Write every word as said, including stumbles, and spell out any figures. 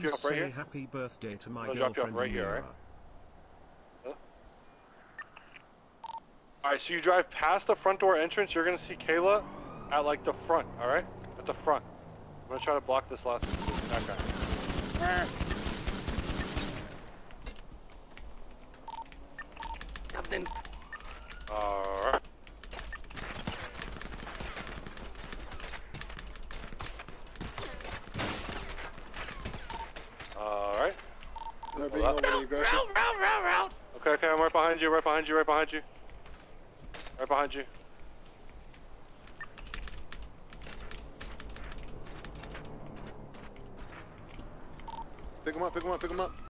you off right say here. happy birthday to my I'll drop you off girlfriend right here, Mira. right? Huh? Alright, so you drive past the front door entrance, you're gonna see Kayla at like the front, alright? At the front. I'm gonna try to block this last that guy. Nothing. Alright. Alright. They're being overly aggressive. Route, route, route, route. Okay, okay, I'm right behind you, right behind you, right behind you. Right behind you. Pick him up, pick him up, pick him up.